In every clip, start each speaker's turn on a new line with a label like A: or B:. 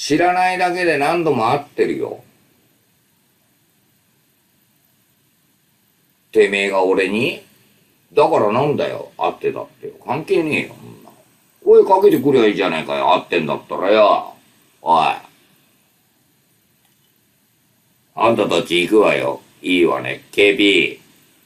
A: 知らないだけで何度も会ってるよ。てめえが俺にだからなんだよ、会ってたってよ。関係ねえよ、そんな。声かけてくりゃいいじゃねえかよ、会ってんだったらよ。おい。あんたたち行くわよ。いいわね、警備。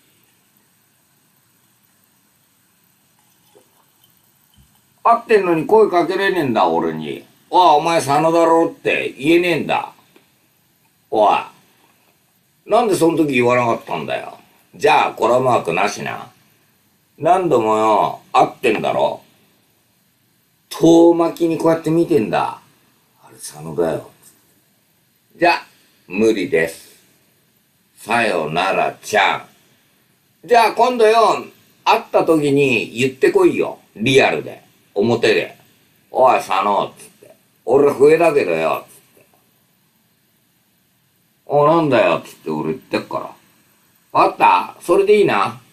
A: 会ってんのに声かけれねえんだ、俺に。おい、お前佐野だろって言えねえんだ。おい。なんでその時言わなかったんだよ。じゃあ、コラマークなしな。何度もよ、会ってんだろ。遠巻きにこうやって見てんだ。あれ、佐野だよ。じゃあ、無理です。さよならちゃん。じゃあ今度よ、会った時に言ってこいよ。リアルで。表で。おい、佐野、つって。俺笛だけどよ、つって。お、なんだよ、つって俺言ってっから。わかった？それでいいな。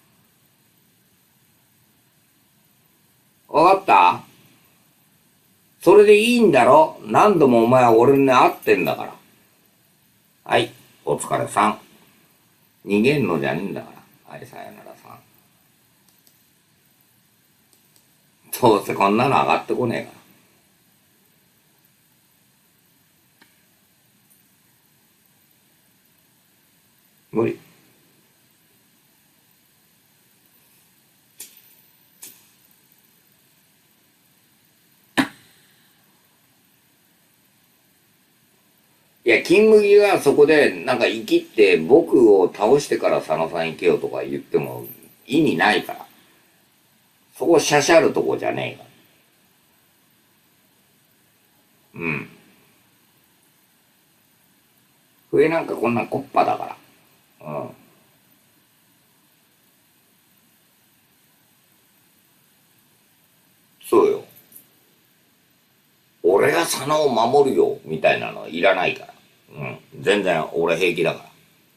A: わかった？それでいいんだろ？何度もお前は俺に会ってんだから。はい、お疲れさん。逃げんのじゃねえんだから。はい、さよならさん。どうせこんなの上がってこねえから。無理。いや、金麦がそこでなんか生きって僕を倒してから佐野さん行けよとか言っても意味ないから。そこしゃしゃるとこじゃねえから。うん。笛なんかこんなこっぱだから。うん。そうよ。俺が佐野を守るよ、みたいなのいらないから。うん。全然俺平気だから。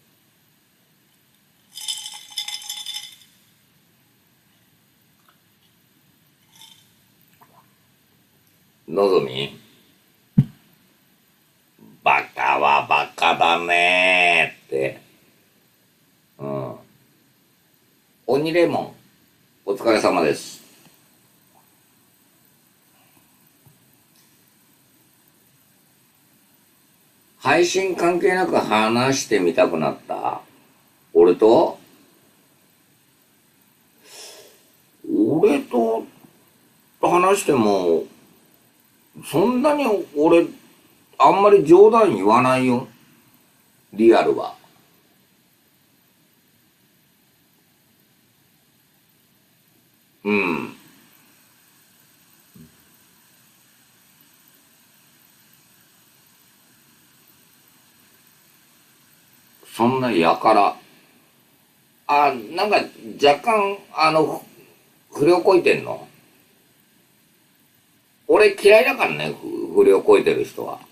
A: のぞみ、バカはバカだねーって。うん。鬼レモン、お疲れ様です。配信関係なく話してみたくなった。俺と俺と話しても、そんなに俺、あんまり冗談言わないよ。リアルは。うん。そんなやから。あ、なんか若干、不良こいてんの？俺嫌いだからね、不良こいてる人は。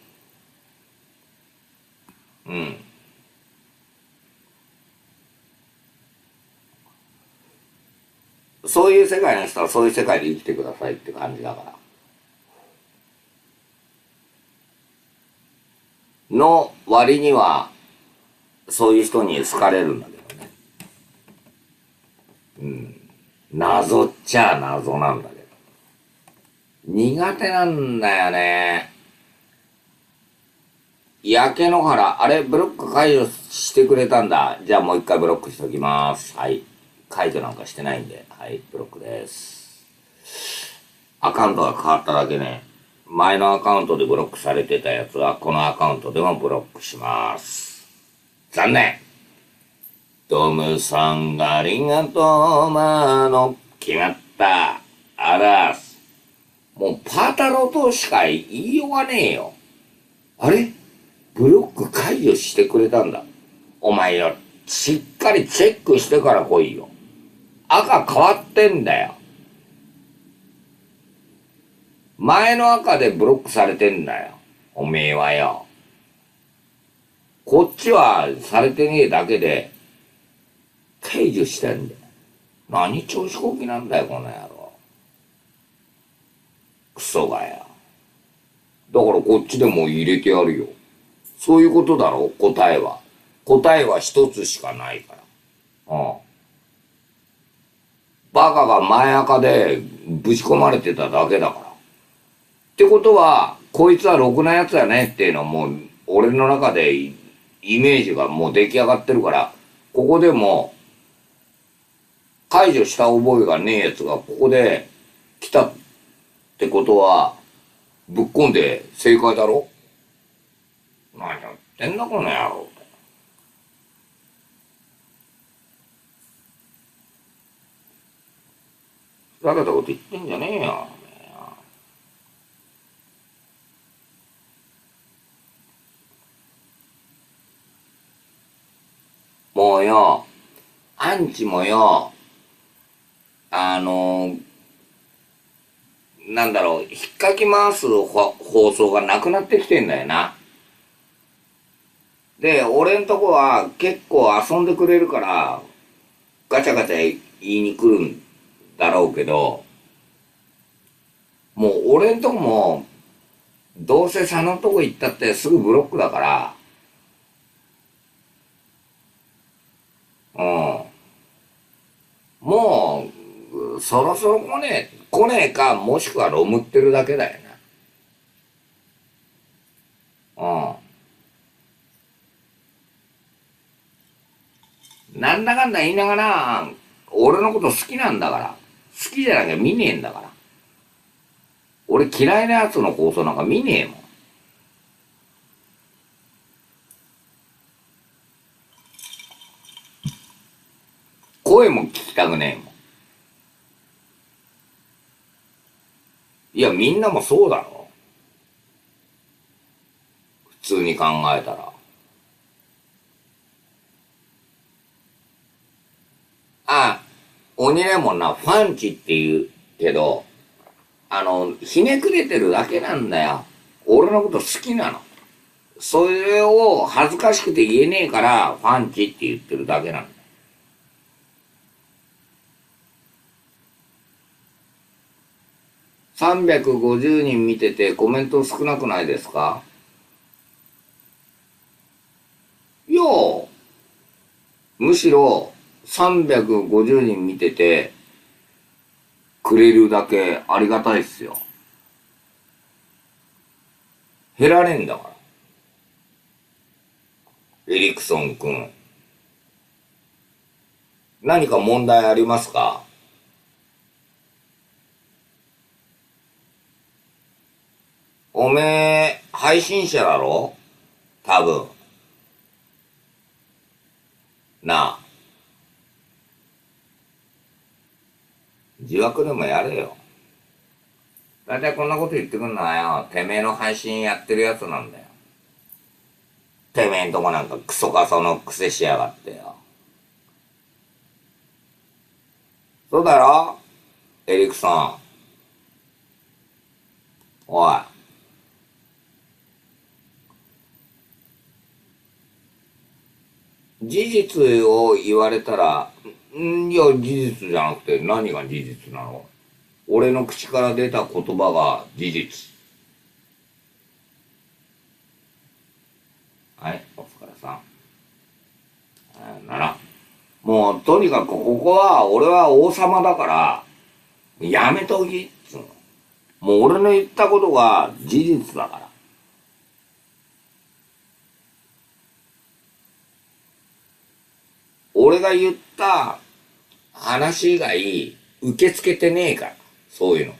A: うん。そういう世界の人はそういう世界で生きてくださいって感じだから。の割には、そういう人に好かれるんだけどね。うん。謎っちゃ謎なんだけど。苦手なんだよね。焼け野原、あれ、ブロック解除してくれたんだ。じゃあもう一回ブロックしておきます。はい。解除なんかしてないんで。はい、ブロックです。アカウントが変わっただけね。前のアカウントでブロックされてたやつは、このアカウントでもブロックします。残念。トムさんありがとう、決まった。あらす。もうパータローとしか言いようがねえよ。あれ、ブロック解除してくれたんだ。お前よ、しっかりチェックしてから来いよ。赤変わってんだよ。前の赤でブロックされてんだよ。おめえはよ。こっちはされてねえだけで、解除してんだよ。何調子こきなんだよ、この野郎。クソがよ。 だからこっちでも入れてやるよ。そういうことだろ、答えは。答えは一つしかないから。うん。バカが前垢でぶち込まれてただけだから。ってことは、こいつはろくなやつやねっていうのはもう、俺の中でイメージがもう出来上がってるから、ここでも解除した覚えがねえやつがここで来たってことは、ぶっこんで正解だろ。何やってんだこの野郎。ふざけたこと言ってんじゃねえよ。もうよ、アンチもよ、あのなんだろう、引っかき回す放送がなくなってきてんだよな。で、俺んとこは結構遊んでくれるから、ガチャガチャ言いに来るんだろうけど、もう俺んとこも、どうせ佐野んとこ行ったってすぐブロックだから、うん。もう、そろそろ来ねえか、もしくはロムってるだけだよな。うん。なんだかんだ言いながら、俺のこと好きなんだから。好きじゃなきゃ見ねえんだから。俺嫌いなやつの放送なんか見ねえもん。声も聞きたくねえもん。いや、みんなもそうだろ。普通に考えたら。あ、鬼レモンな、ファンチって言うけど、ひねくれてるだけなんだよ。俺のこと好きなの。それを恥ずかしくて言えねえから、ファンチって言ってるだけなんだよ。350人見ててコメント少なくないですか？いや、むしろ350人見ててくれるだけありがたいっすよ。減られんだから。エリクソン君。何か問題ありますか？おめえ、配信者だろ？多分。なあ。自爆でもやれよ。だいたいこんなこと言ってくんのはよ、てめえの配信やってるやつなんだよ。てめえんとこなんかクソカソのくせしやがってよ。そうだろ？エリクソン。おい。事実を言われたら、いや、事実じゃなくて何が事実なの？俺の口から出た言葉が事実。はい、お疲れさん。なら、もうとにかくここは俺は王様だから、やめときっつうの。もう俺の言ったことが事実だから。俺が言った話以外受け付けてねえから。そういうの。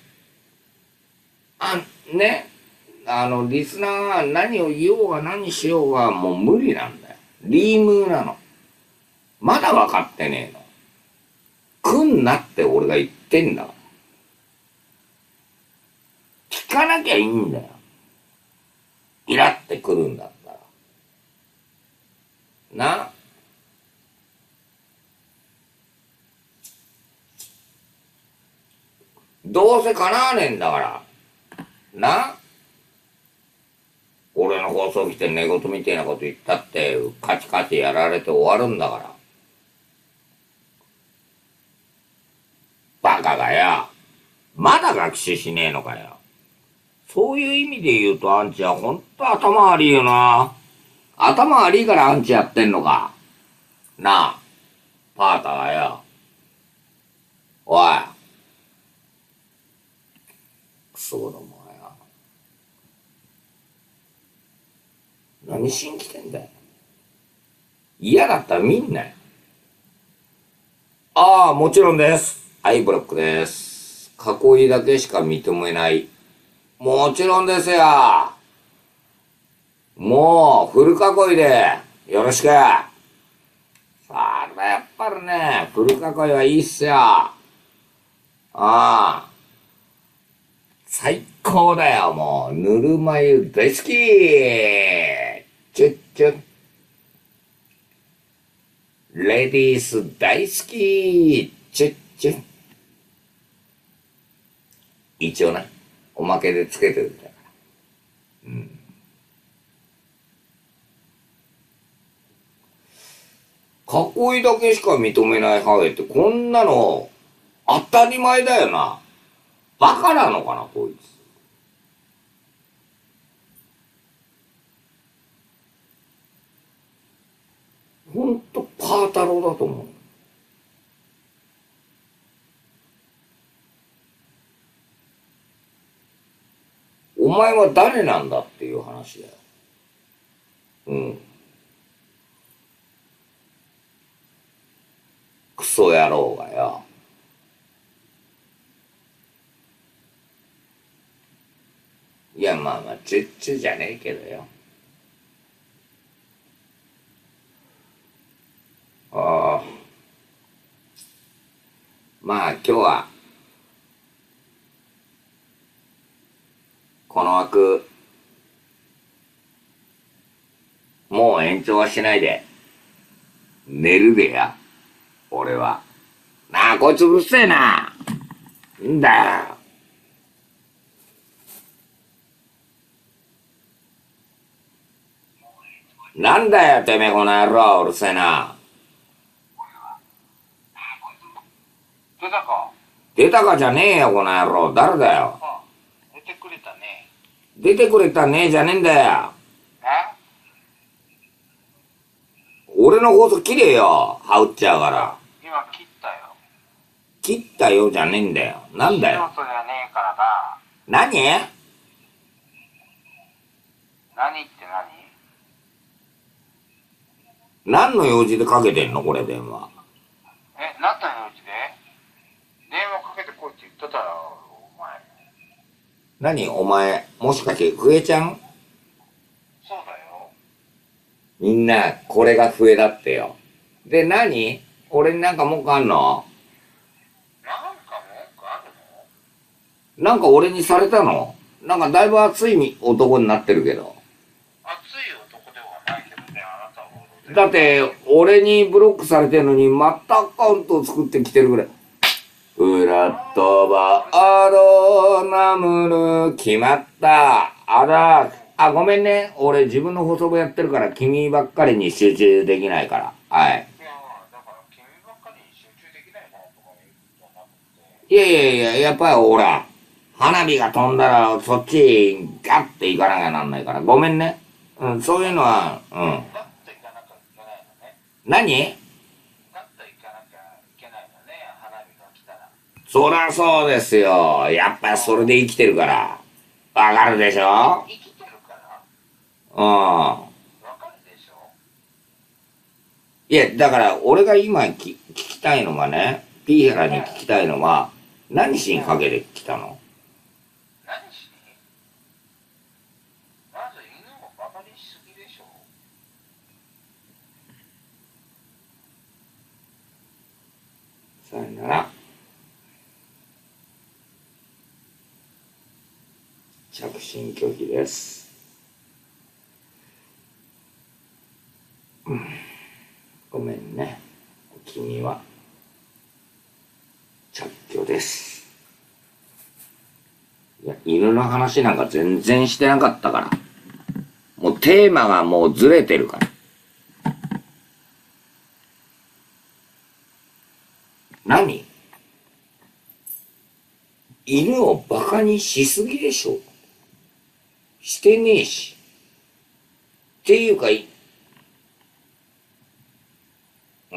A: ね。リスナーが何を言おうが何しようがもう無理なんだよ。リームーなの。まだ分かってねえの。来んなって俺が言ってんだから。聞かなきゃいいんだよ。イラってくるんだったら。な。どうせ叶わねえんだから。な。俺の放送来て寝言みたいなこと言ったって、カチカチやられて終わるんだから。バカがよ。まだ学習しねえのかよ。 そういう意味で言うとアンチはほんと頭悪いよな。頭悪いからアンチやってんのか。なあ、パーターがよ。おい、クソどもがよ。何しに来てんだよ。嫌だったら見んなよ。ああ、もちろんです。はい、ブロックです。囲いだけしか認めない。もちろんですよ。もう、フル囲いで、よろしく。さあ、やっぱりね、フル囲いはいいっすよ。ああ、最高だよ、もう。ぬるま湯大好き。チュッチュッ。レディース大好き。チュッチュッ。一応な、おまけでつけてるんだから。うん。囲いだけしか認めないハゲってこんなの当たり前だよな。バカなのかな、こいつ。ほんとパー太郎だと思う。お前は誰なんだっていう話だよ。うん。クソ野郎がよ。いや、まあまあ、チュッチュじゃねえけどよ。ああ。まあ今日は、この枠、もう延長はしないで、寝るでや。俺は。なあ、こいつうるせえな。んだよ。なんだよ、てめえこの野郎、うるせえな。
B: 出たか。
A: 出たかじゃねえよ、この野郎。誰だよ。
B: あ、出てくれたね。
A: 出てくれたねえじゃねえんだよ。
B: え、
A: 俺の放送切れよ。はうっちゃうから。
B: 今切ったよ。
A: 切ったよじゃねえんだよ。なんだよ。
B: 素人じゃねえからな。
A: 何
B: 何って
A: 何の用事でかけてんのこれ電話。
B: 何？何の用事で電話かけてこいって言ってたよ、お前。
A: 何お前、もしかして笛ちゃん？
B: そうだよ。
A: みんな、これが笛だってよ。で、何俺になんか文句あんの？
B: なんか文句あるの？
A: なんか俺にされたの？なんかだいぶ熱い男になってるけど。
B: 熱い男ではないけどね、あなたほどで。
A: だって、俺にブロックされてんのに、またアカウントを作ってきてるぐらい。フラットバードナムル決まった。あ、ごめんね。俺自分の放送部やってるから君ばっかりに集中できないから。はい。
B: いや、だから君ばっかりに集中できないからとか言うんじゃなくて。
A: いやいやいや、やっぱりほら、花火が飛んだらそっちガッて行かなきゃなんないから。ごめんね。うん、そういうのは、うん。
B: ガッと行かなきゃいけないのね。
A: 何？
B: ガッと行かなきゃいけないのね、花火が来たら。
A: そりゃそうですよ。やっぱりそれで生きてるから。わかるでしょ？
B: 生きてるから
A: うん。
B: わかるでしょ？
A: いや、だから俺が今聞きたいのがね、ピーヘラに聞きたいのは、何しにかけてきたの？
B: 何しに？まず犬をバカにしすぎでしょ。
A: さよなら。着信拒否です。ごめんね。君は着去です。いや、犬の話なんか全然してなかったから。もうテーマがもうずれてるから。何？犬をバカにしすぎでしょ。 してねえし。っていうか、うん。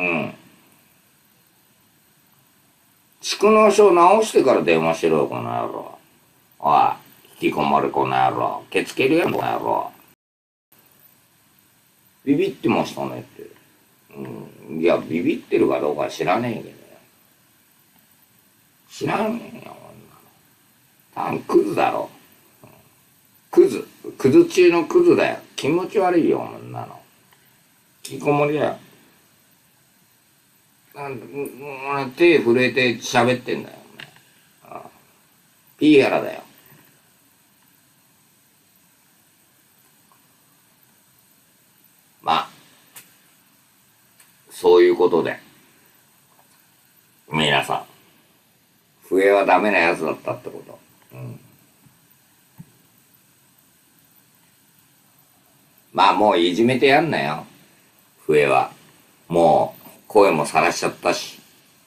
A: 蓄納書直してから電話しろよ、この野郎。おい、引きこもるこの野郎。ケツけるやん、この野郎。ビビってましたねって。うん。いや、ビビってるかどうか知らねえけどよ。知らねえよ、女の。多分クズだろ。クズ。クズ中のクズだよ。気持ち悪いよ、女の。引きこもりだよ。手震えて喋ってんだよ。ピーヤラだよ。まあ、そういうことで。皆さん、笛はダメなやつだったってこと。うん、まあもういじめてやんなよ。笛は。もう声もさらしちゃったし。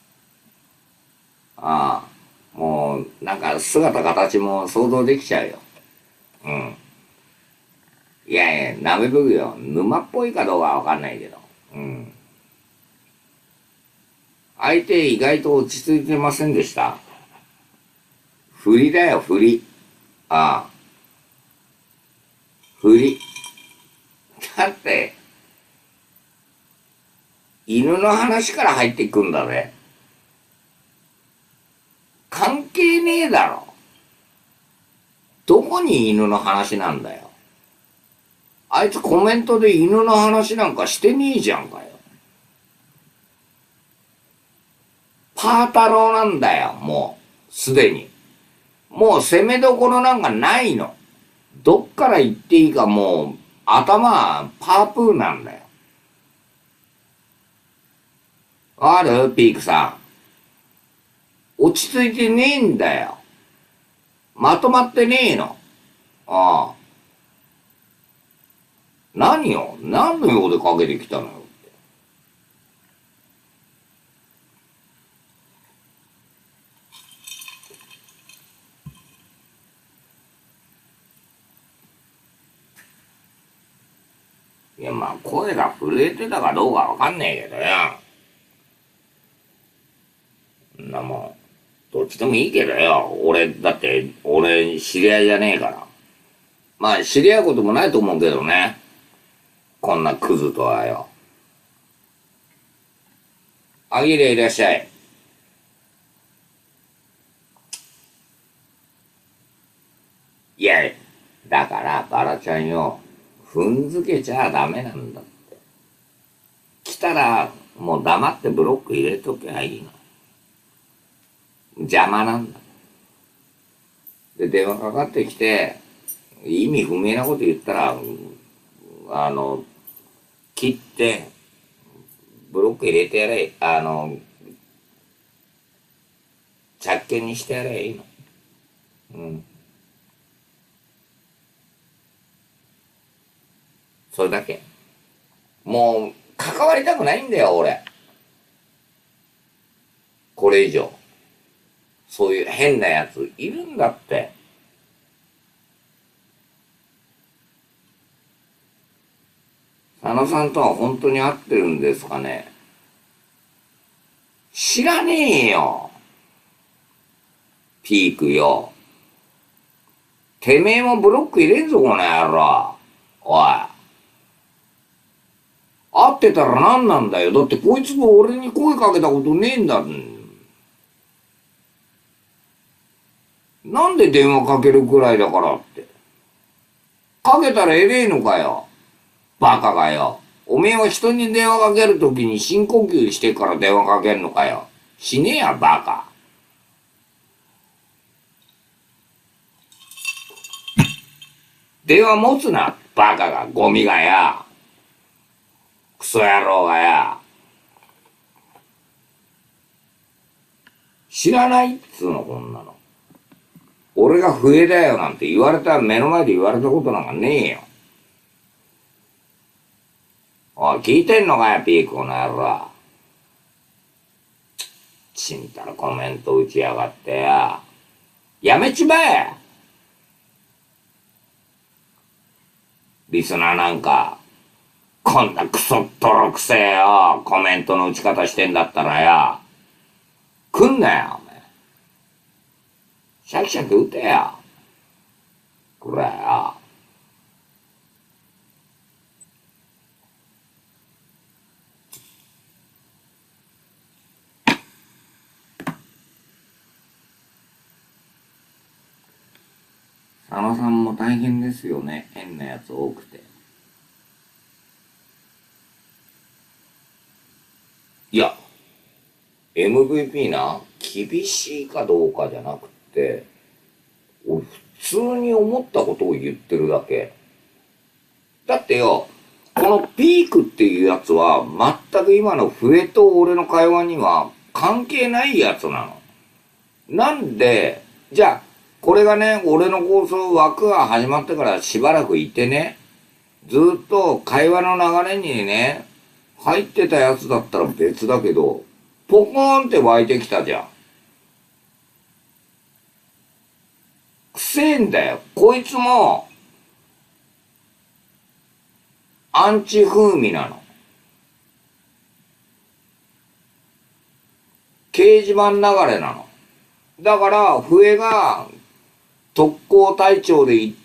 A: ああ、もうなんか姿形も想像できちゃうよ。うん。いやいや、なめぶぐよ。沼っぽいかどうかわかんないけど。うん。相手意外と落ち着いてませんでした。振りだよ、振り。ああ、振り。だって、犬の話から入ってくんだね。関係ねえだろ。どこに犬の話なんだよ。あいつコメントで犬の話なんかしてねえじゃんかよ。パー太郎なんだよ、もう。すでに。もう攻めどころなんかないの。どっから行っていいかもう、頭、パープーなんだよ。あるピークさん。落ち着いてねえんだよ。まとまってねえの。ああ。何よ何の用でかけてきたのよ。いや、まあ、声が震えてたかどうかわかんねえけどよ。んなもん、どっちでもいいけどよ。だって、俺、知り合いじゃねえから。まあ、知り合うこともないと思うけどね。こんなクズとはよ。あぎれいらっしゃい。いや、だから、バラちゃんよ。踏んづけちゃダメなんだって。来たら、もう黙ってブロック入れときゃいいの。邪魔なんだ。で、電話かかってきて、意味不明なこと言ったら、あの、切って、ブロック入れてやれ、着券にしてやればいいの。うん。それだけ。もう、関わりたくないんだよ、俺。これ以上。そういう変なやついるんだって。佐野さんとは本当に会ってるんですかね。知らねえよ。ピークよ。てめえもブロック入れんぞ、この野郎。おい。会ってたら何なんだよ。だってこいつも俺に声かけたことねえんだ。なんで電話かけるくらいだからって。かけたらえれえのかよ。バカがよ。おめえは人に電話かけるときに深呼吸してから電話かけんのかよ。しねえや、バカ。電話持つな、バカが、ゴミがや。クソ野郎がや。知らないっつうの、こんなの。俺が笛だよなんて言われた、目の前で言われたことなんかねえよ。おい、聞いてんのかよ、ピークの野郎。ちんたらコメント打ちやがってや。やめちまえ。 リスナーなんか、こんなクソっとろくせえよ、コメントの打ち方してんだったらよ、来んなよ、お前。シャキシャキ打てよ。これよ。佐野さんも大変ですよね。変なやつ多くて。いや、MVP な、厳しいかどうかじゃなくて、俺普通に思ったことを言ってるだけ。だってよ、このピークっていうやつは、全く今の笛と俺の会話には関係ないやつなの。なんで、じゃあ、これがね、俺の放送枠が始まってからしばらくいてね、ずっと会話の流れにね、入ってたやつだったら別だけど、ポコーンって湧いてきたじゃん。くせえんだよ。こいつも、アンチ風味なの。掲示板流れなの。だから、笛が特攻隊長で行って、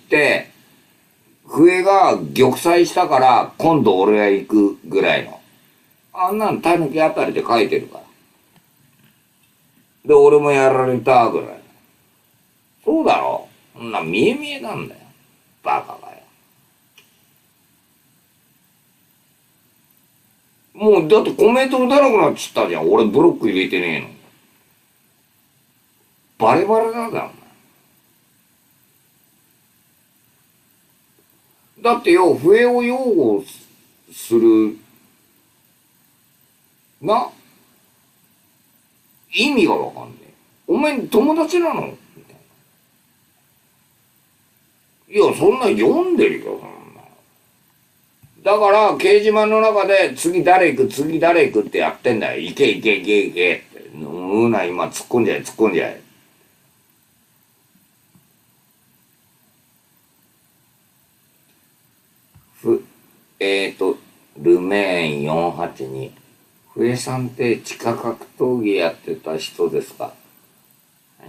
A: 笛が玉砕したから今度俺が行くぐらいの。あんなんタヌキあたりで書いてるから。で、俺もやられたぐらい。そうだろ。そんな見え見えなんだよ。バカがよ。もうだってコメント打たなくなっちったじゃん。俺ブロック入れてねえの。バレバレなんだよ、お前。だってよ、笛を擁護する、な、意味がわかんねえ。お前友達なのみたいな。いや、そんな読んでるよ、そんな。だから、掲示板の中で、次誰行く、次誰行くってやってんだよ。行け行け行け行けって。今突っ込んじゃえ、突っ込んじゃえ。ふ、ルメーン482。笛さんって地下格闘技やってた人ですか？はい、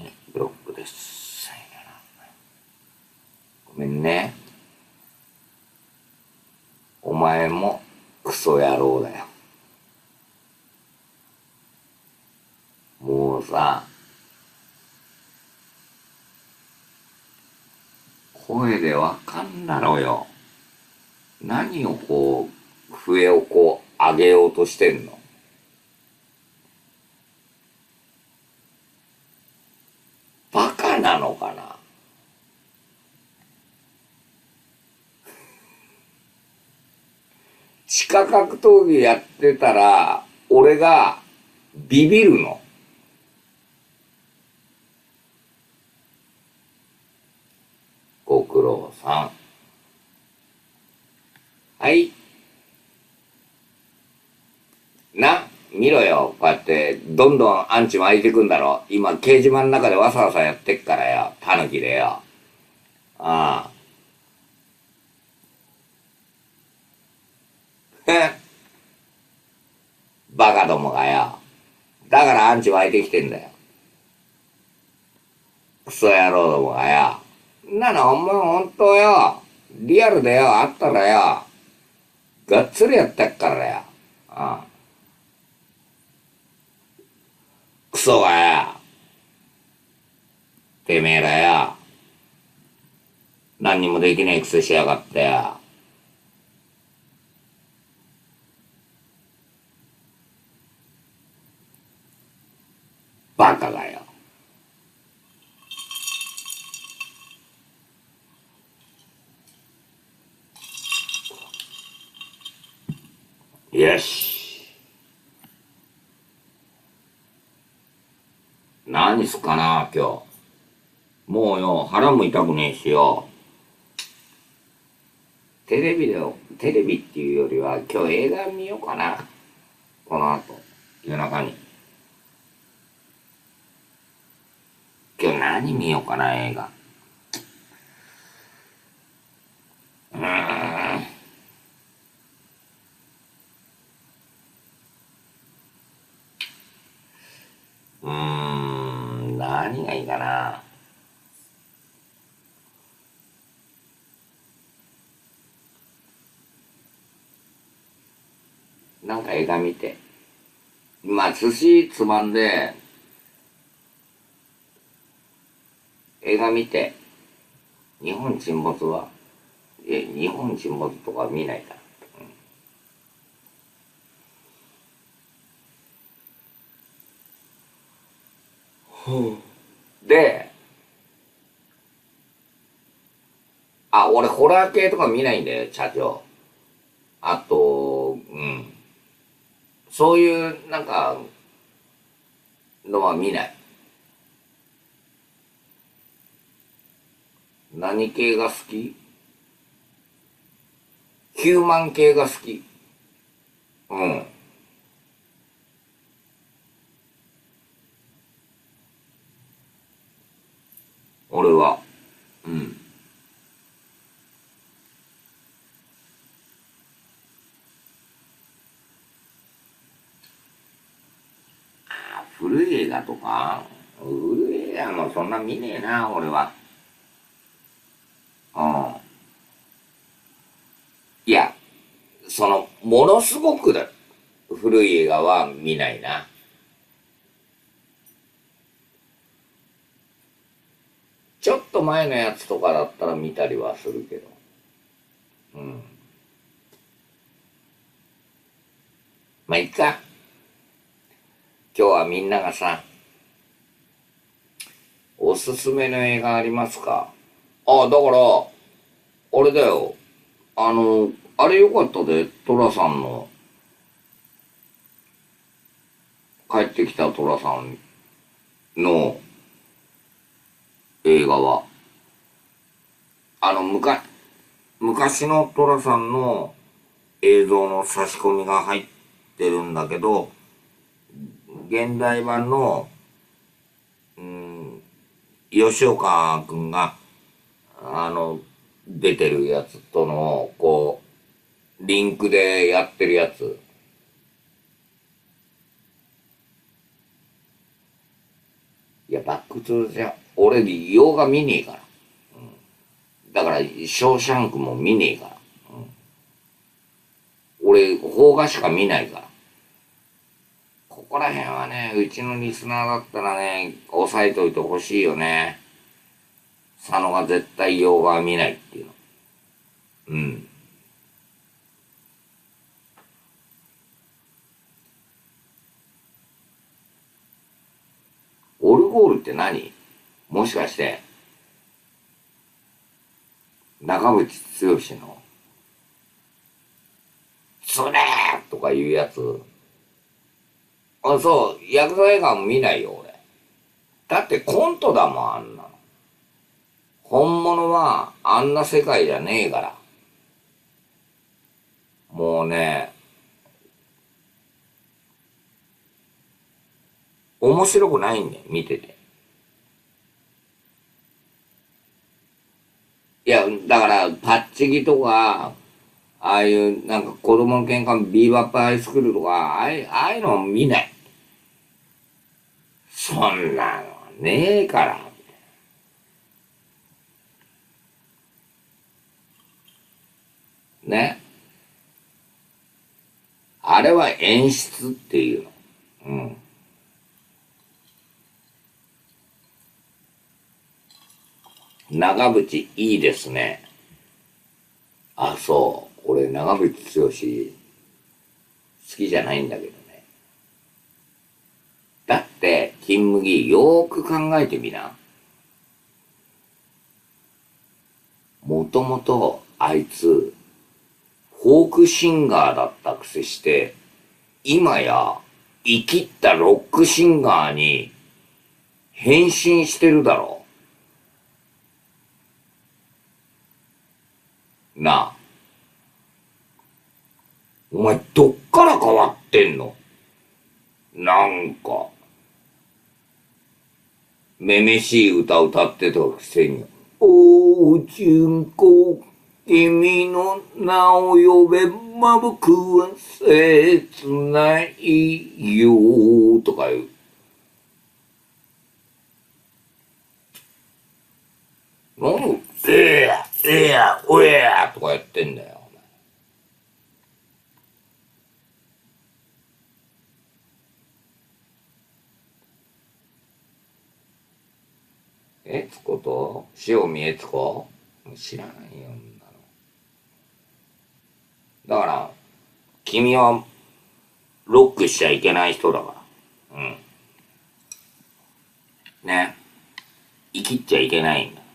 A: ブロックです。ごめんね。お前もクソ野郎だよ。もうさ、声でわかんだろうよ。何をこう、笛をこう上げようとしてんの？バカなのかな？地下格闘技やってたら、俺がビビるの。ご苦労さん。はい。見ろよ。こうやって、どんどんアンチ湧いてくんだろ。今、掲示板の中でわさわさやってっからよ。タヌキでよ。ああ。バカどもがよ。だからアンチ湧いてきてんだよ。クソ野郎どもがよ。お前ほんとよ。リアルでよ、あったらよ。がっつりやってっからよ。ああ。クソがよ。てめえらよ。何にもできねえくせしやがってよ。バカがよ。よし。何すっかな、今日。もうよ、腹も痛くねえしよ。テレビっていうよりは、今日映画見ようかな。この後、夜中に。今日何見ようかな、映画。 うーん。何がいいかな。なんか映画見て。まあ、寿司つまんで、映画見て、日本沈没は、日本沈没とか見ないから。で、俺ホラー系とか見ないんだよ、社長。あと、そういう、なんか、のは見ない。何系が好き？ヒューマン系が好き。うん。俺は。うん。古い映画とか古い映画もそんな見ねえな、俺は。うん。いや、ものすごく古い映画は見ないな。ちょっと前のやつとかだったら見たりはするけど。うん。まあ、いっか。今日はみんながさ、おすすめの映画ありますか？だから、あれだよ。あれよかったで、トラさんの、帰ってきたトラさんの映画は。あの、むか、昔のトラさんの映像の差し込みが入ってるんだけど、現代版の、うん、吉岡くんが、出てるやつとの、リンクでやってるやつ。いや、バックトゥーザ、俺、洋画見ねえから。だから、ショーシャンクも見ねえから。俺、邦画しか見ないから。ここら辺はね、うちのリスナーだったらね、押さえといてほしいよね。佐野が絶対洋画は見ないっていうの。うん。オルゴールって何？もしかして、長渕剛の、つれーとかいうやつ。そう、ヤクザ映画も見ないよ、俺。だってコントだもん、あんなの。本物はあんな世界じゃねえから。もうね、面白くないんだよ、見てて。いや、だから、パッチギとか、ああいう、なんか子供の喧嘩、ビーバップハイスクールとか、ああいうの見ない。そんなのねえから。ね。あれは演出っていうの。うん。長渕いいですね。そう。俺、長渕剛好きじゃないんだけどね。だって、金麦、よーく考えてみな。もともと、あいつ、フォークシンガーだったくせして、今や、生きったロックシンガーに変身してるだろう。なあ。お前、どっから変わってんの？なんか、めめしい歌歌ってたくせに。おー、ちゅんこ。 君の名を呼べば僕は切ないよとか言う。何おやとかやってんだよ。悦子と塩見悦子知らないよ。だから、君はロックしちゃいけない人だから。うん。ね。生きっちゃいけないんだ。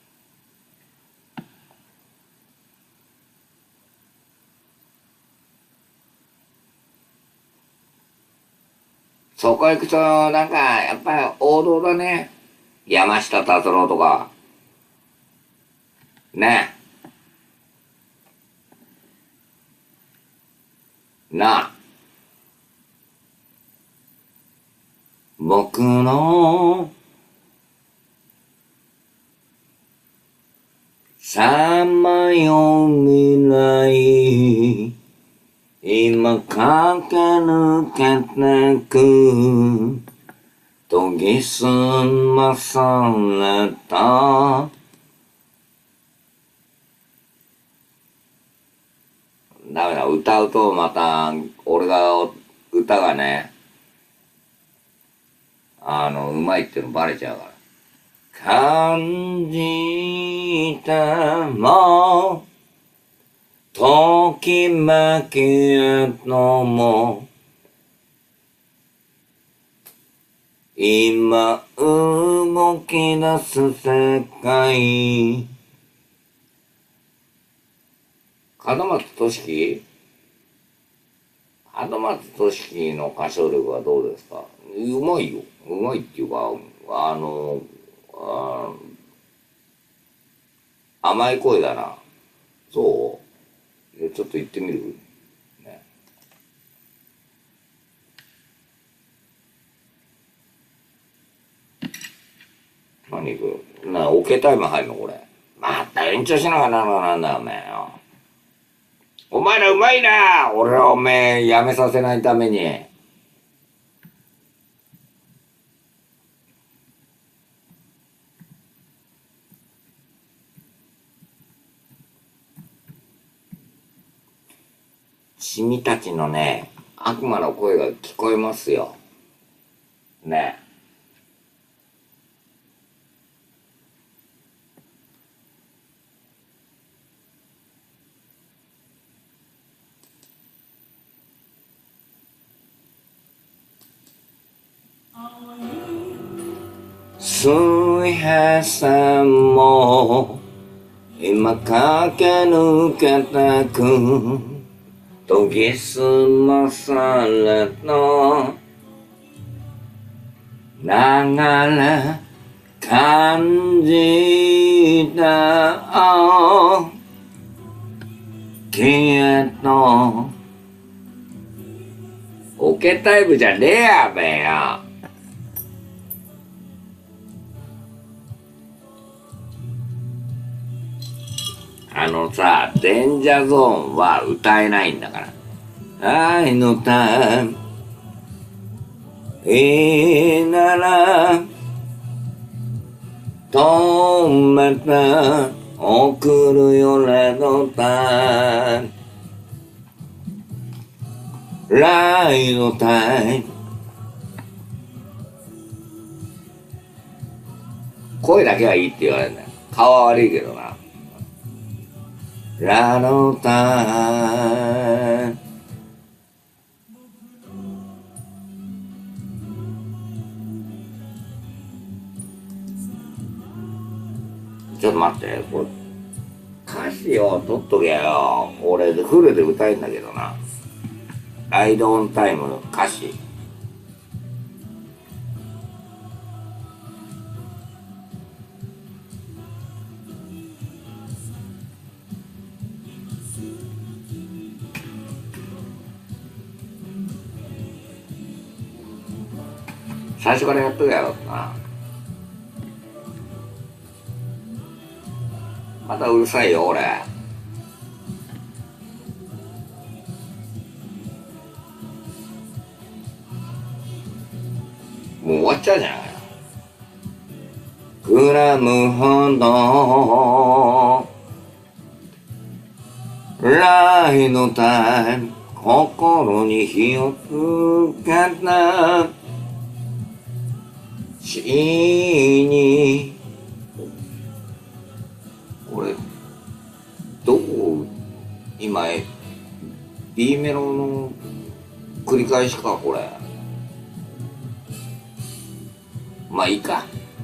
A: そこ行くと、なんか、やっぱり王道だね。山下達郎とか。ね。なあ。僕のさまよ未来今駆け抜けてく研ぎ澄まされたダメだ、歌うとまた俺が歌がねうまいってのバレちゃうから。感じたもときめきのも今動き出す世界。門松俊樹の歌唱力はどうですか？うまいよ。うまいっていうか、甘い声だな。そう？ちょっと言ってみる？ね。何これ？オケタイム入るのこれ。また延長しながらなんだよ、おめえよ。お前らうまいな！俺はおめえやめさせないために。君たちのね、悪魔の声が聞こえますよ。ね。水平線も今駆け抜けてく研ぎ澄まされた流れ感じた消えたオケタイムじゃねえやべや。デンジャーゾーンは歌えないんだから。愛のタイムいいなら止めて送るよレドタイムライドタイム声だけはいいって言われるんだよ。顔は悪いけどな。ラドタイムちょっと待って、これ歌詞を取っとけよ。俺フルで歌えんだけどな。ライドオンタイムの歌詞。最初からやっとけやろってな。またうるさいよ俺。 もう終わっちゃうじゃないかよ。グラムほどライのタイム心に火をつけた死にこれどこ今B メロの繰り返しかこれ。まあいいか。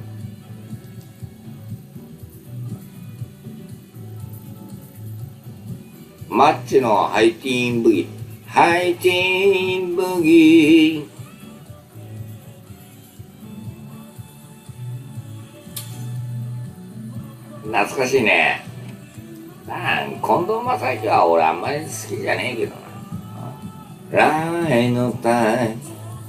A: マッチのハイティーンブギハイティーンブギ懐かしいね。近藤正樹は俺あんまり好きじゃねえけどな。ライのタイム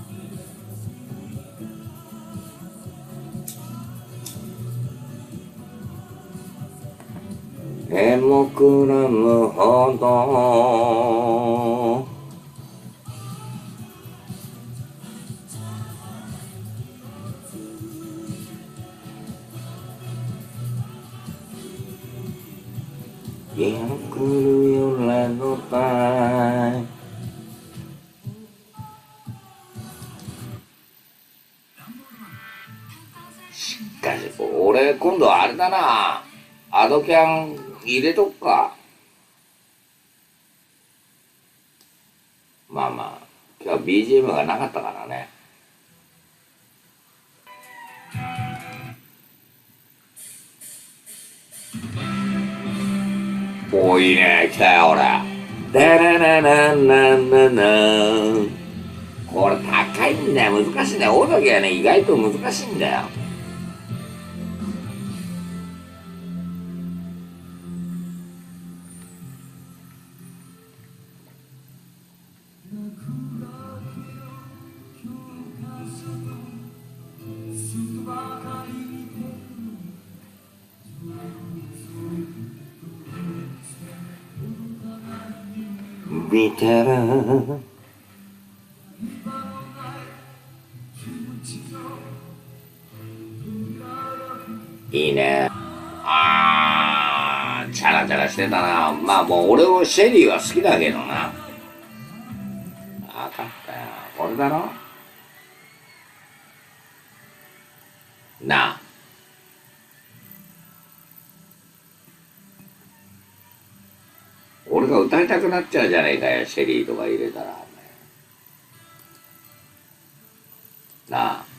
A: へもくらむほどやくるよらのたいしかし俺今度あれだなアドキャン入れとくか。まあまあ今日は BGM がなかったからね。おいいね来たよ俺。ダララララララこれ高いんだよ難しいんだよ。大崎はね意外と難しいんだよ。見たらいいね。チャラチャラしてたな。まあもう俺もシェリーは好きだけどな。分かったよこれだろなあ。俺が歌いたくなっちゃうじゃねえかよシェリーとか入れたらなあ。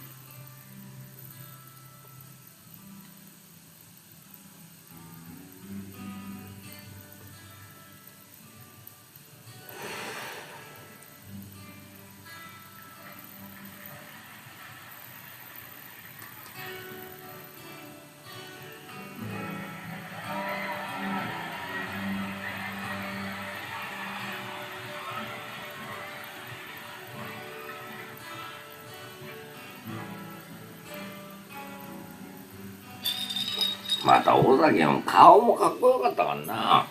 A: また尾崎の顔もかっこよかったからな。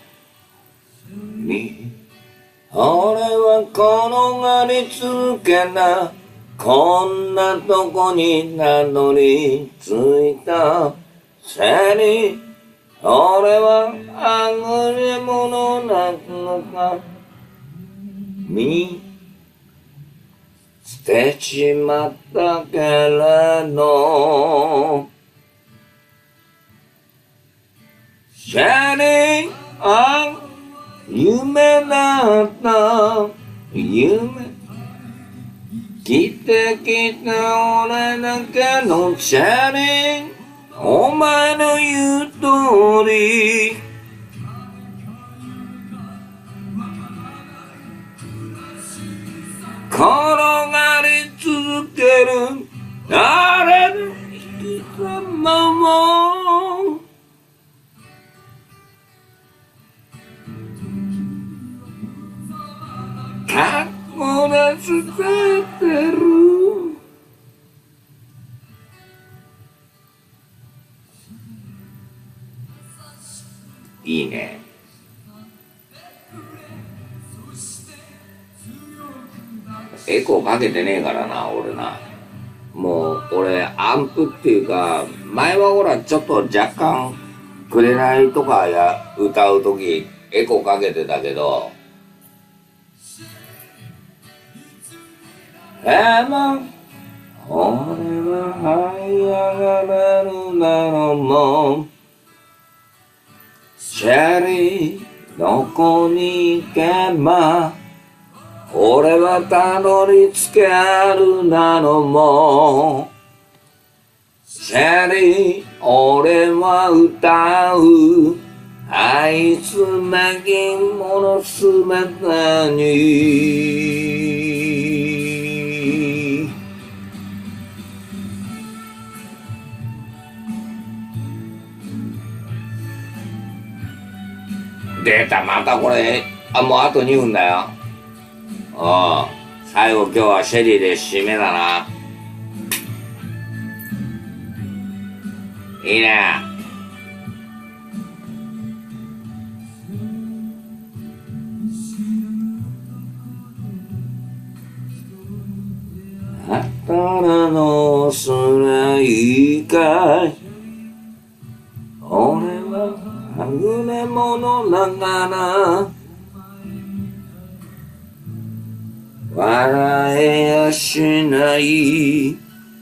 A: 俺は転がり続けなこんなとこにたどり着いたせに俺はあぐれ者なのか見捨てちまったけれどシャレ夢だった夢来て来て俺だけのシャレお前の言う通り転がり続ける誰の生き様もかっこで捨ててるいいね。エコーかけてねえからな俺な。 もう俺アンプっていうか、前はほらちょっと若干紅とか歌うときエコーかけてたけど、もう俺は這い上がれるだろうもう、チェリーどこに行けば俺はたどり着けるだろうもう、チェリー俺は歌う愛すべきものすべてに。出た、またこれ、もうあと2分だよ。最後今日はシェリーで締めだな。いいね。あったらどうすりゃいいかい、俺ははぐれ者だから笑えやしない。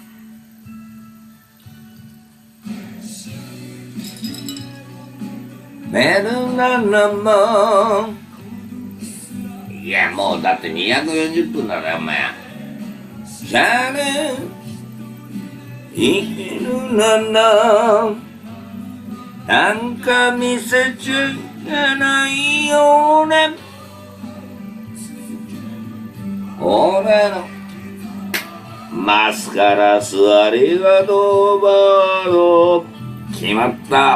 A: メルならもいやもうだって240分だねお前。じゃあね生きるならなんか見せちゃいけないよね。俺のマスカラスありがとうバード決まった。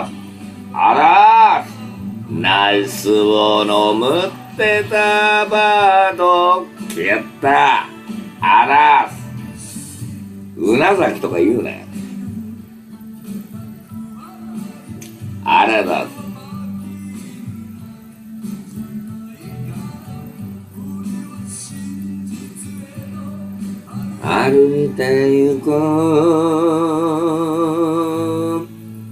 A: あらナイスを飲むってたバードやった。あらうなざきとか言うね。あれだ歩いてゆこう。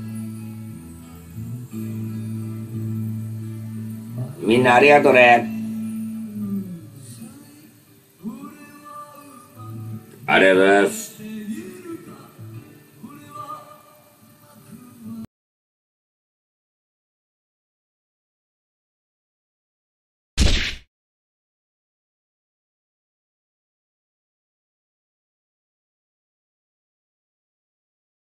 A: みんなありがとね。ありがとうございます。